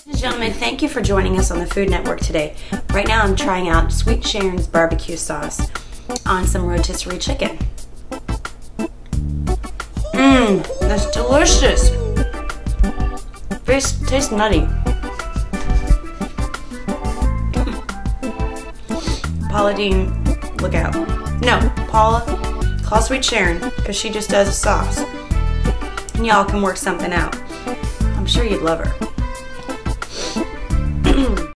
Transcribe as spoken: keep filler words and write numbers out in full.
Ladies and gentlemen, thank you for joining us on the Food Network today. Right now I'm trying out Sweet Sharon's barbecue sauce on some rotisserie chicken. Mmm, that's delicious. Tastes, tastes nutty. Paula Dean, look out. No, Paula, call Sweet Sharon, because she just does a sauce. And y'all can work something out. I'm sure you'd love her.